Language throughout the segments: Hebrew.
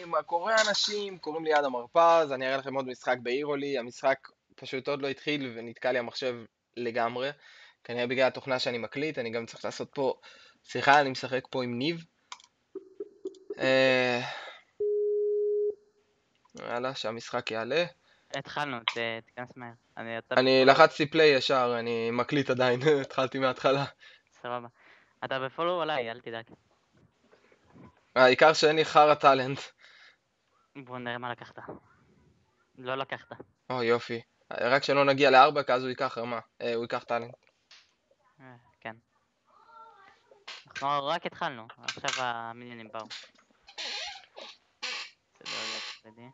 מה קורה אנשים? קוראים לי אדם הרפז, אני אראה לכם עוד משחק באירולי, המשחק פשוט עוד לא התחיל ונתקע לי המחשב לגמרי, כנראה בגלל התוכנה שאני מקליט, אני גם צריך לעשות פה שיחה, אני משחק פה עם ניב. יאללה, שהמשחק יעלה. התחלנו, תיכנס מהר. אני לחצתי פליי ישר, אני מקליט עדיין, התחלתי מההתחלה. סבבה. אתה בפולו עליי, אל תדאג. העיקר שאין לי חרא טאלנט. בוא נראה מה לקחת. לא לקחת. או יופי, רק שלא נגיע ל4 כי אז הוא ייקח רמה, הוא ייקח טאלנט. כן. אנחנו רק התחלנו, עכשיו המיליונים באו. זה לא יהיה כבדי.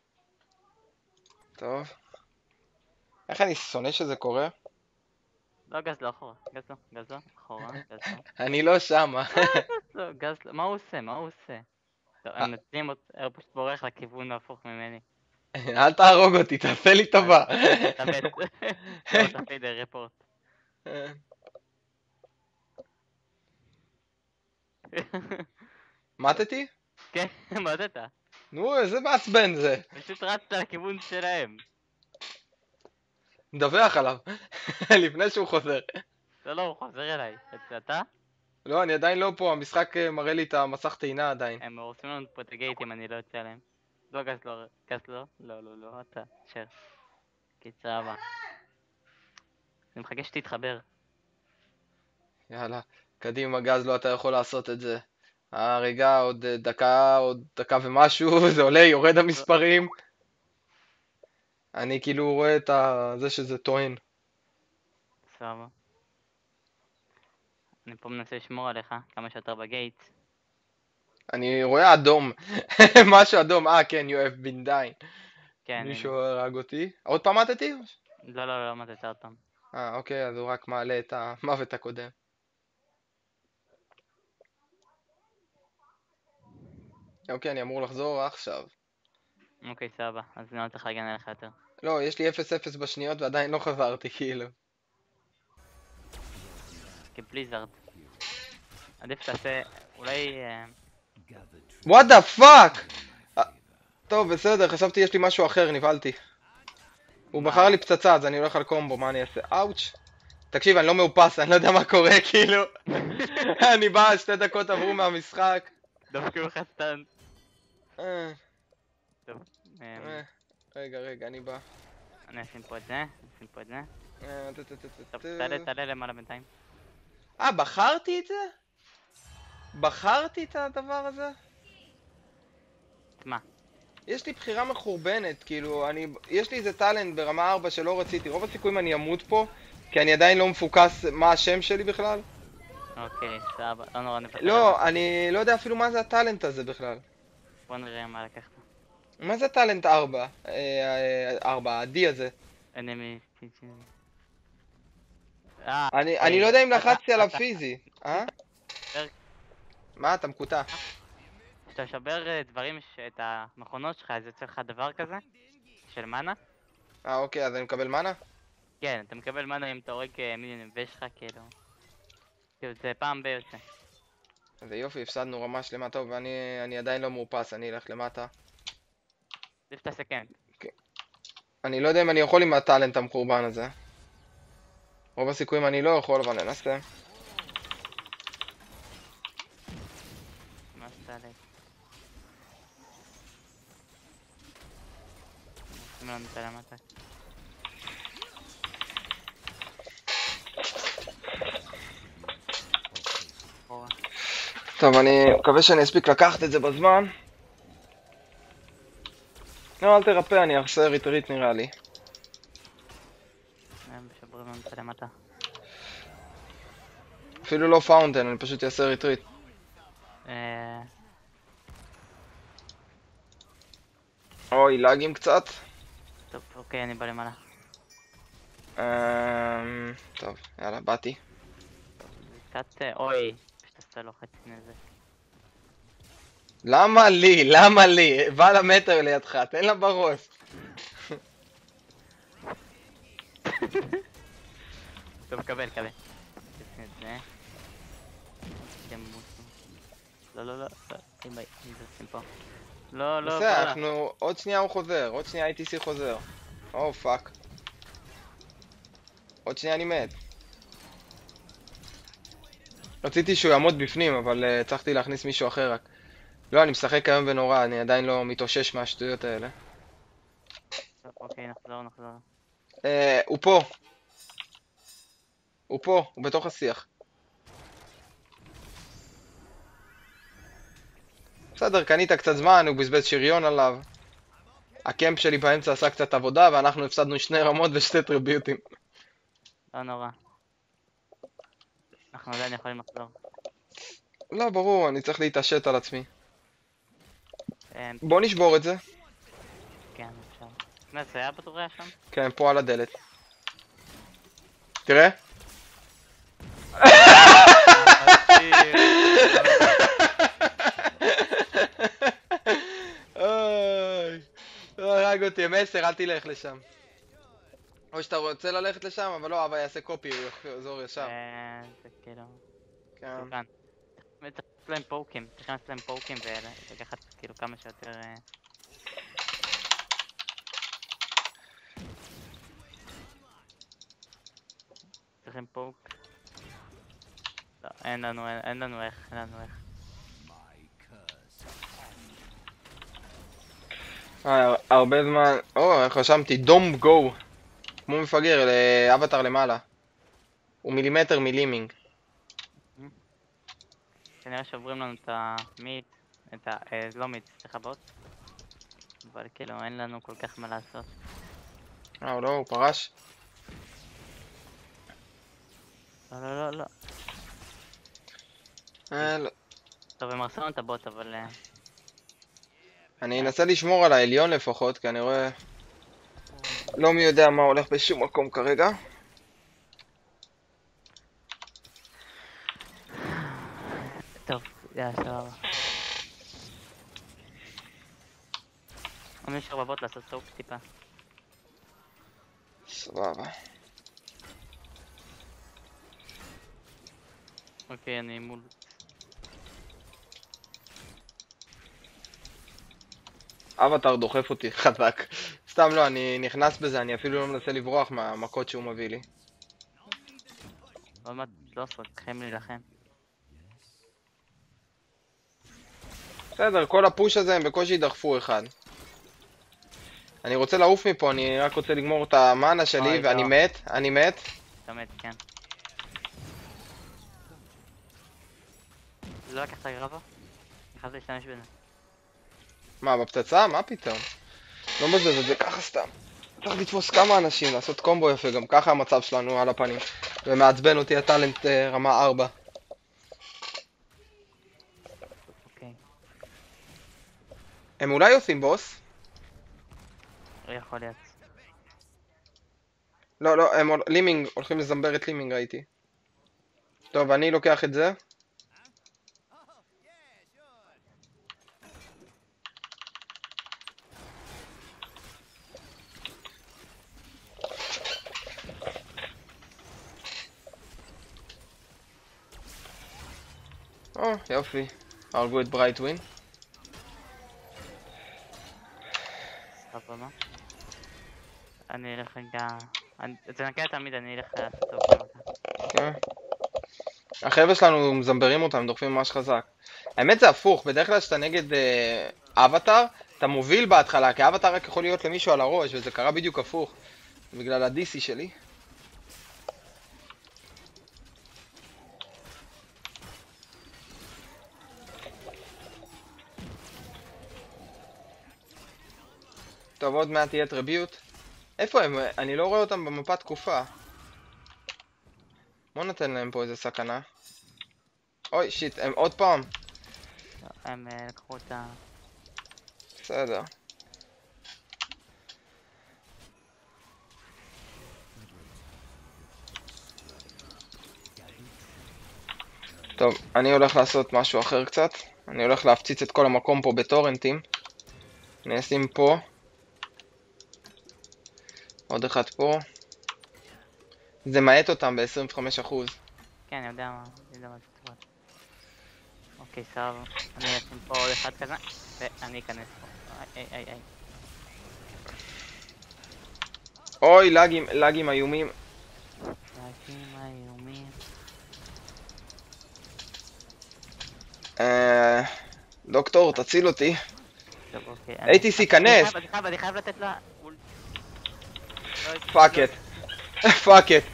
טוב. איך אני שונא שזה קורה? לא, גז לא אחורה. גז לא אחורה. גז לא. אני לא שמה. גז לא. מה הוא עושה? מה הוא עושה? טוב, הם נותנים אותו, הוא פשוט בורח לכיוון ההפוך ממני. אל תהרוג אותי, תעשה לי טובה. אתה מת. לא, תפעיל רפורט. מתתי? כן, מה זה אתה? נו, איזה מעצבן זה. פשוט רצת לכיוון שלהם. נדווח עליו. לפני שהוא חוזר. לא, הוא חוזר אליי. אתה? לא, אני עדיין לא פה, המשחק מראה לי את המסך טעינה עדיין. הם הורסים לנו פה את הגייט אם אני לא יוצא עליהם. לא, גז לא. גז לא? לא, לא, לא, אתה. שר. קיצר הבא. אני מחכה שתתחבר. יאללה, קדימה גז, לא אתה יכול לעשות את זה. רגע, עוד דקה ומשהו, זה עולה, יורד המספרים. אני כאילו רואה את זה שזה טוען. סבבה. אני פה מנסה לשמור עליך כמה שיותר בגייט. אני רואה אדום. משהו אדום, כן, you have been dying. כן, מישהו הנה. הרג אותי. עוד פעם מתתי? לא, לא, לא, מה זה יותר טוב. אוקיי, אז הוא רק מעלה את המוות הקודם. אוקיי, אני אמור לחזור עכשיו. אוקיי, סבבה. אז אני לא צריך להגן עליך יותר. לא, יש לי 0-0 בשניות ועדיין לא חזרתי, כאילו. כבליזארד. עדיף תעשה, אולי... What the fuck? טוב, בסדר, חשבתי יש לי משהו אחר, נבהלתי. הוא בחר לי פצצה, אז אני הולך על קומבו, מה אני אעשה? אאוץ'. תקשיב, אני לא מאופס, אני לא יודע מה קורה, כאילו. אני בא, 2 דקות עברו מהמשחק. דווקא הוא חסטן. אה, טוב. רגע, אני בא. אני אשים פה את זה, טוב, טוב, תעלה למעלה בינתיים. בחרתי את זה? בחרתי את הדבר הזה? מה? יש לי בחירה מחורבנת, כאילו, יש לי איזה טאלנט ברמה 4 שלא רציתי, רוב הסיכויים אני אמות פה, כי אני עדיין לא מפוקס מה השם שלי בכלל. אוקיי, סבבה, לא נורא נפתר. לא, אני לא יודע אפילו מה זה הטאלנט הזה בכלל. בוא נראה מה לקחת. מה זה טאלנט 4? 4, ה-D הזה. אנמי... אני לא יודע אם לחצתי עליו פיזי, מה, אתה מקוטע? כשאתה שובר דברים, את המכונות שלך, אז יוצא לך דבר כזה? של מנה? אוקיי, אז אני מקבל מנה? כן, אתה מקבל מנה אם אתה הורג מיליונים, ויש לך כאילו... זה פעם ביוצא. זה יופי, הפסדנו רמה שלמה, טוב, ואני עדיין לא מאופס, אני אלך למטה. עדיף תעשה כן. אני לא יודע אם אני יכול עם הטאלנט המחורבן הזה. רוב הסיכויים אני לא יכול, אבל ננסה. מה עשתה עליי? נשים לנו את הלמטה. טוב, אני מקווה שאני אספיק לקחת את זה בזמן. לא, אל תרפא, אני אעשה ריטריט נראה לי. הם משברים לנו את הלמטה. אפילו לא פאונטן, אני פשוט אעשה ריטריט. אוי, לאגים קצת. טוב, אוקיי, אני בא למעלה. טוב, יאללה, באתי. קצת, אוי, פשוט עשתה לו חצי נזק. למה לי? למה לי? בא למטר לידך, תן לה בראש. טוב, קבל. תשים את זה. לא, שים פה. לא, לא, בסדר, בא לה. אנחנו... עוד שנייה הוא חוזר, עוד שנייה ITC חוזר. או פאק. עוד שנייה אני מת. רציתי שהוא יעמוד בפנים, אבל הצלחתי להכניס מישהו אחר רק. לא, אני משחק היום ונורא, אני עדיין לא מתאושש מהשטויות האלה. טוב, אוקיי, נחזור. הוא פה. הוא פה, הוא בתוך השיח. בסדר, קנית קצת זמן, הוא בזבז שריון עליו. הקמפ שלי באמצע עשה קצת עבודה, ואנחנו הפסדנו 2 רמות ו2 טריביוטים. לא נורא. אנחנו עדיין יכולים לחזור. לא, ברור, אני צריך להתעשת על עצמי. כן, בוא נשבור את זה. כן, אפשר. נס, היה בטוריה שם? כן, פה על הדלת. תראה. אוי, הרג אותי, מסר, אל תלך לשם. או שאתה רוצה ללכת לשם, אבל לא, אבא יעשה קופי, הוא יחזור ישר. זה כאילו... כן. מסוכן. צריך להם פוקים, צריך לעשות להם פוקים ולקחת כאילו כמה שיותר... צריכים פוק. לא, אין לנו איך. הרבה זמן... איך רשמתי? דום גו. כמו מפגר, לאבטר למעלה. הוא מילימטר מלימינג. כנראה שעוברים לנו את המיט, לא מיט, סליחה בוט. אבל כאילו אין לנו כל כך מה לעשות. לא, הוא פרש. לא. לא. טוב, הם הרסו לנו את הבוט, אבל... אני אנסה לשמור על העליון לפחות, כי אני רואה... לא מי יודע מה הולך בשום מקום כרגע. טוב, יאללה, סבבה. אני נשאר בבוט לעשות סוק טיפה. סבבה. אוקיי, אני מול... אבטר דוחף אותי חזק. סתם לא, אני נכנס בזה, אני אפילו לא מנסה לברוח מהמכות שהוא מביא לי. עוד מעט לא עושות, צריכים להילחם. בסדר, כל הפוש הזה הם בקושי דחפו אחד. אני רוצה לעוף מפה, אני רק רוצה לגמור את המאנה שלי, אוי, ואני לא. מת. אתה מת, כן. לא לקחת גרבה? יכולת להשתמש בזה. מה, בפצצה? מה פתאום? לא מבזבז את זה ככה סתם. צריך לתפוס כמה אנשים, לעשות קומבו יפה, גם ככה המצב שלנו על הפנים. ומעצבן אותי הטלנט רמה 4. אוקיי. הם אולי עושים בוס? יכול להיות. לא, הם לימינג, הולכים לזמבר את לימינג ראיתי. טוב, אני לוקח את זה. יופי. הרגו את ברייטווין. סבבה. אני אלך רגע... תנקה תמיד, אני אלך לעשות טוב. כן. החבר'ה שלנו מזמברים אותם, דוחפים ממש חזק. האמת זה הפוך, בדרך כלל כשאתה נגד אבטר, אתה מוביל בהתחלה, כי אבטר רק יכול להיות למישהו על הראש, וזה קרה בדיוק הפוך. בגלל ה-DC שלי. טוב, עוד מעט תהיה טריביוט. איפה הם? אני לא רואה אותם במפה תקופה. בוא נתן להם פה איזה סכנה. אוי, שיט, הם עוד פעם. הם לקחו את ה... בסדר. טוב, אני הולך לעשות משהו אחר קצת. אני הולך להפציץ את כל המקום פה בטורנטים. אני אשים פה. עוד אחד פה. זה מעט אותם ב-25%. כן, אני יודע מה זה טוב. אוקיי, סבבה. אני אשים פה עוד אחד כזה. ואני אכנס פה. איי. אוי, לגים איומים. להקים איומים. דוקטור, תציל אותי. טוב, אוקיי. ATC, כנס! אני חייב לתת לה... פאק את. פאק את.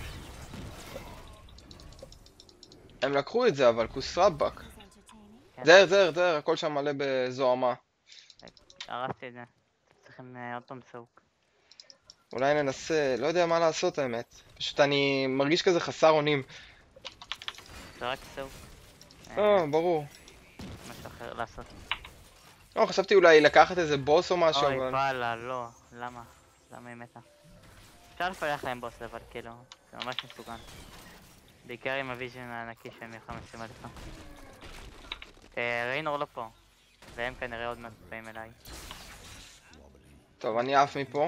הם לקחו את זה, אבל כוס רבאק. זר, הכל שם מלא בזוהמה. הרסתי את זה. צריכים עוד פעם סוק. אולי ננסה, לא יודע מה לעשות האמת. פשוט אני מרגיש כזה חסר אונים. זה רק סוק. ברור. משהו אחר לעשות. לא, חשבתי אולי לקחת איזה בוס או משהו, אוי, אבל... וואלה, לא. למה? למה היא מתה? אפשר לפלח להם בוס, אבל כאילו, זה ממש מסוכן. בעיקר עם הוויז'ן הענקי שהם מלחמשים עליך. ריינור לא פה, והם כנראה עוד מעט באים אליי. טוב, אני עף מפה.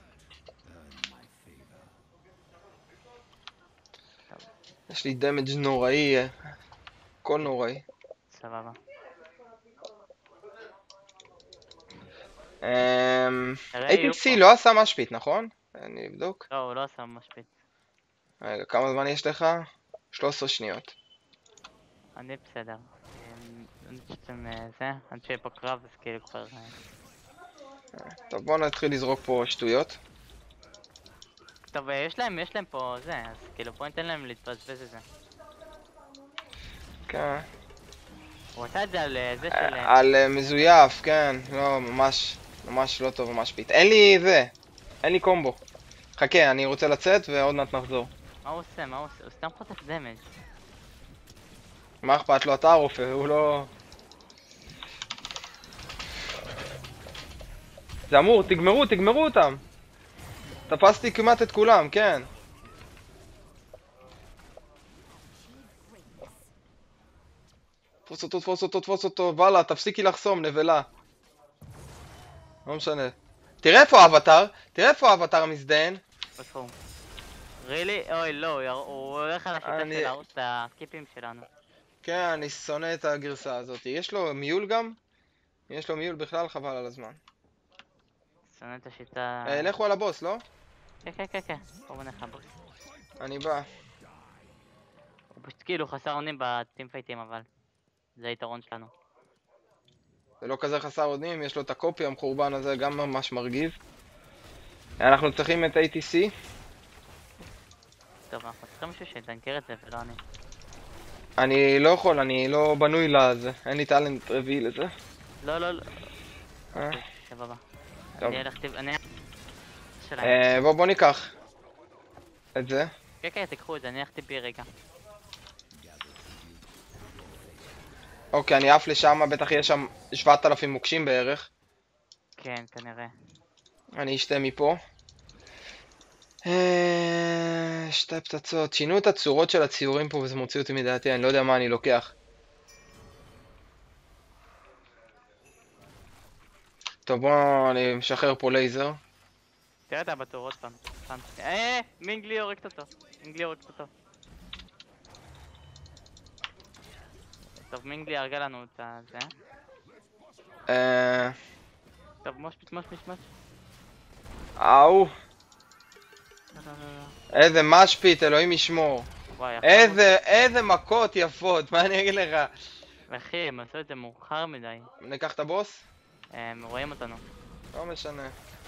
יש לי דמג' נוראי, הכל נוראי. סבבה. ATC לא עשה משפיט, נכון? אני אבדוק. לא, הוא לא עשה משפיט. רגע, כמה זמן יש לך? 13 שניות. אני בסדר. אני חושב זה, עד שיהיה פה קרב, אז כאילו כבר... טוב, בוא נתחיל לזרוק פה שטויות. טוב, יש להם פה זה, אז כאילו בוא ניתן להם להתבזבז את זה. כן. הוא עשה את זה על זה של... על מזויף, כן. לא, ממש לא טוב המשפיט. אין לי זה. אין לי קומבו. חכה, אני רוצה לצאת ועוד מעט נחזור. מה הוא עושה? הוא סתם חוטף דמג'. מה אכפת לו? אתה הרופא, הוא לא... זה אמור, תגמרו אותם. תפסתי כמעט את כולם, כן. תפוס אותו, וואלה, תפסיקי לחסום, נבלה. לא משנה. תראה איפה האבטר המזדיין. איפה הוא? רילי? אוי לא, הוא הולך על השיטה של להרוס את הסקיפים שלנו. כן, אני שונא את הגרסה הזאת. יש לו מיול גם? יש לו מיול בכלל, חבל על הזמן. שונא את השיטה... לכו על הבוס, לא? כן. בוא נלך לבוס. אני בא. הוא פשוט כאילו חסר אונים בטים פייטים, אבל זה היתרון שלנו. זה לא כזה חסר אונים, יש לו את הקופי המחורבן הזה, גם ממש מרגיז. אנחנו צריכים את ATC. טוב, אנחנו צריכים מישהו שידנקר את זה ולא אני. אני לא יכול, אני לא בנוי לזה. אין לי טלנט רביעי לזה. לא. סבבה. טוב. אני בוא ניקח את זה. כן, תיקחו את זה, אני הלכתי בי רגע. אוקיי, אני עף לשם, בטח יש שם 7,000 מוקשים בערך. כן, כנראה. אני אשתה מפה. שתי פצצות. שינו את הצורות של הציורים פה וזה מוציא אותי מדעתי, אני לא יודע מה אני לוקח. טוב, אני משחרר פה לייזר. תראה את הבטור עוד פעם. מינגלי הורגת אותו. טוב, מינגלי הרגה לנו את זה. טוב, משפיט. אאו. לא. איזה משפיט, אלוהים ישמור. וואי, איזה מכות יפות, מה אני אגיד לך? אחי, הם עשו את זה מאוחר מדי. ניקח את הבוס? הם רואים אותנו. לא משנה.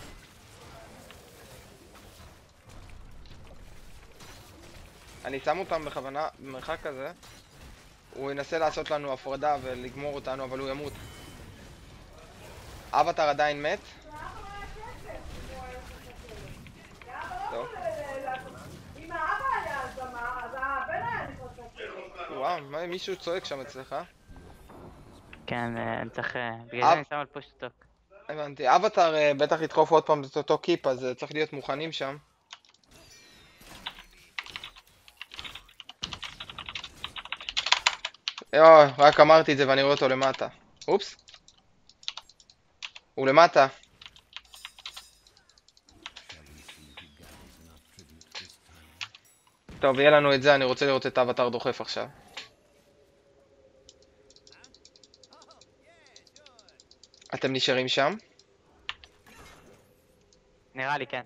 אני שם אותם בכוונה במרחק כזה. הוא ינסה לעשות לנו הפרדה ולגמור אותנו, אבל הוא ימות. אבטר עדיין מת. טוב. וואו, מישהו צועק שם אצלך? כן, אני צריך... בגלל זה אני שם על פוש טוק. הבנתי. אבטר בטח ידחוף עוד פעם את אותו קיפ, אז צריך להיות מוכנים שם. רק אמרתי את זה ואני רואה אותו למטה. אופס. הוא למטה. טוב, יהיה לנו את זה, אני רוצה לראות את אבטר דוחף עכשיו. אתם נשארים שם? נראה לי, כן.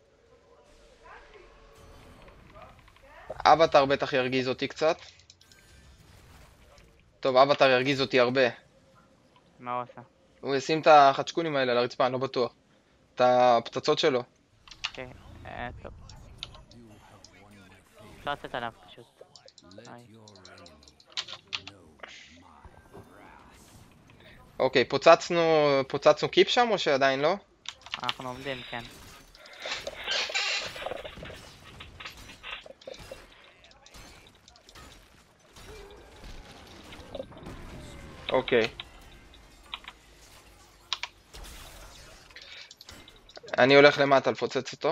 אבטר בטח ירגיז אותי קצת. טוב, אבטר ירגיז אותי הרבה. מה הוא עושה? הוא ישים את החצ'קונים האלה על הרצפה, אני לא בטוח. את הפצצות שלו. אוקיי, טוב. אפשר לצאת עליו פשוט. היי. אוקיי, פוצצנו קיפ שם או שעדיין לא? אנחנו עומדים, כן. אוקיי. אני הולך למטה לפוצץ אותו.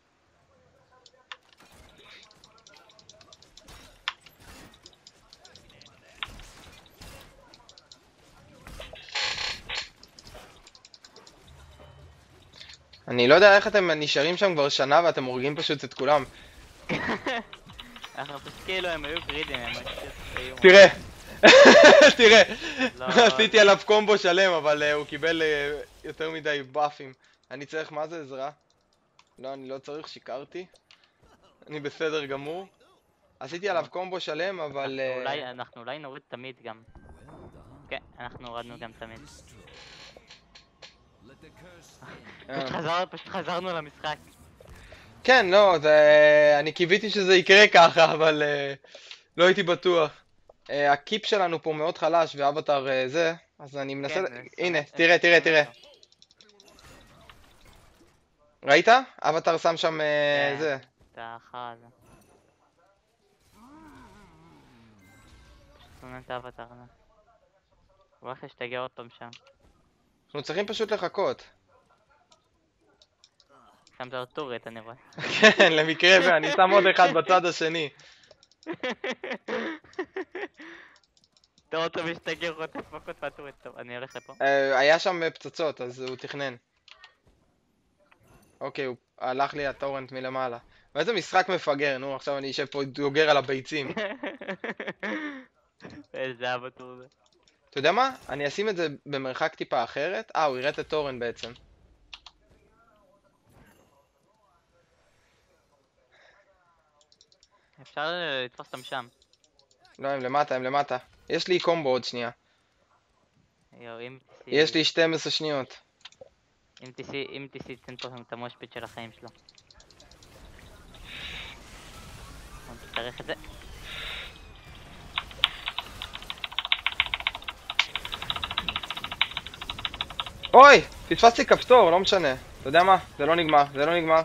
אני לא יודע איך אתם נשארים שם כבר שנה ואתם הורגים פשוט את כולם. אנחנו פשוט כאילו הם היו גרידים, הם היו... תראה! תראה! לא. עשיתי עליו קומבו שלם, אבל הוא קיבל יותר מדי באפים. אני צריך, מה זה עזרה? לא, אני לא צריך, שיקרתי. אני בסדר גמור. עשיתי עליו קומבו שלם, אבל... אנחנו אולי נוריד תמיד גם. כן, אנחנו הורדנו גם תמיד. פשוט חזרנו למשחק. כן, לא, אני קיוויתי שזה יקרה ככה, אבל לא הייתי בטוח. הקיפ שלנו פה מאוד חלש, ואבטר זה, אז אני מנסה... הנה, תראה. ראית? אבטר שם שם זה. את האחד. פשוט שונא את האבטר. הוא הולך להשתגע עוד פעם שם. אנחנו צריכים פשוט לחכות. שמת לו טורט, אני רואה. כן, למקרה ואני שם עוד אחד בצד השני. אתה אותו משתגע, חוטף מכות מהטורט. טוב, אני הולך לפה. היה שם פצצות, אז הוא תכנן. אוקיי, הוא הלך לי הטורנט מלמעלה. ואיזה משחק מפגר, נו, עכשיו אני אשב פה דוגר על הביצים. איזה אבטור זה. אתה יודע מה? אני אשים את זה במרחק טיפה אחרת. הוא יראה את הטורנט בעצם. אפשר לתפוס אותם שם. לא, הם למטה. יש לי קומבו עוד שנייה. יש לי 12 שניות. אם תיסי תן פה את המושפט של החיים שלו. בוא נצטרך את זה. אוי! פספסתי כפתור, לא משנה. אתה יודע מה? זה לא נגמר.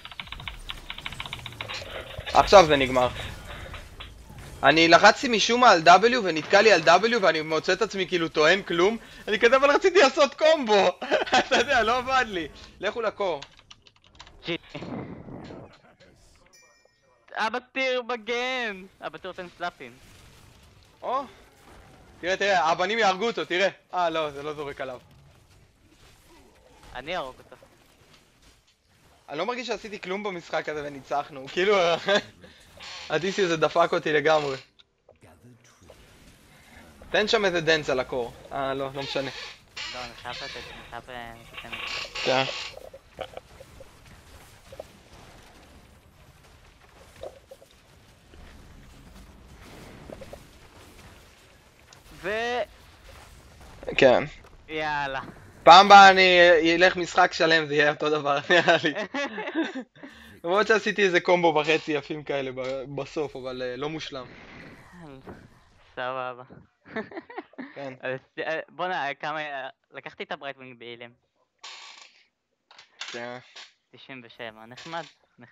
עכשיו זה נגמר. אני לחצתי משום מה על W ונתקע לי על W ואני מוצא את עצמי כאילו טוען כלום. אני כזה אבל רציתי לעשות קומבו. אתה יודע, לא עבד לי. לכו לקור. אבטיר בגן! אבטיר תן סלאפים. או! תראה, הבנים יהרגו אותו, תראה. לא, זה לא זורק עליו. אני ארוג אותו. אני לא מרגיש שעשיתי כלום במשחק הזה וניצחנו. כאילו, הדיסי הזה דפק אותי לגמרי. תן שם איזה דנס על הקור. לא משנה. לא, אני חייב לתת, אני חייב לתת את זה. כן. כן. יאללה. פעם הבאה אני אלך משחק שלם, זה יהיה אותו דבר, נראה לי. למרות שעשיתי איזה קומבו וחצי יפים כאלה בסוף, אבל לא מושלם. סבבה. כן. בוא'נה, כמה... לקחתי את הברייטווינג באילם. כן. 97, נחמד.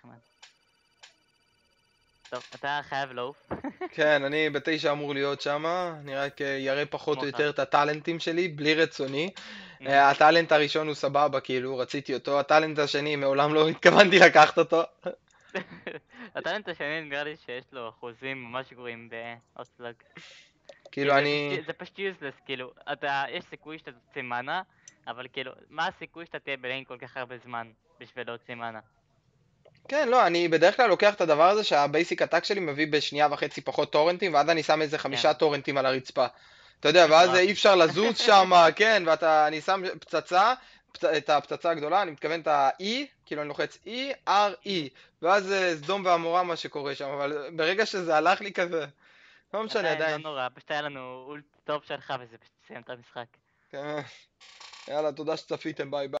טוב, אתה חייב לעוף. כן, אני ב9 אמור להיות שם, אני רק יראה פחות או יותר את הטלנטים שלי, בלי רצוני. הטלנט הראשון הוא סבבה, כאילו, רציתי אותו, הטלנט השני מעולם לא התכוונתי לקחת אותו. הטלנט השני נראה לי שיש לו אחוזים ממש גרועים באוסלג. כאילו אני... זה פשוט יוזלס, כאילו, יש סיכוי שאתה תוציא מנה, אבל כאילו, מה הסיכוי שאתה תהיה בליין כל כך הרבה זמן בשביל להוציא מנה? כן, לא, אני בדרך כלל לוקח את הדבר הזה שהבייסיק הטאק שלי מביא בשנייה וחצי פחות טורנטים, ואז אני שם איזה 5 טורנטים על הרצפה. אתה יודע, ואז וואו. אי אפשר לזוז שם, כן, אני שם פצצה, את הפצצה הגדולה, אני מתכוון את ה-E, כאילו אני לוחץ E, R, E, ואז זה סדום ועמורה מה שקורה שם, אבל ברגע שזה הלך לי כזה, לא משנה עדיין, לא עדיין. נורא, פשוט היה לנו אולט טופ שלך וזה פשוט סיים את המשחק. כן. יאללה, תודה שצפיתם, ביי ביי.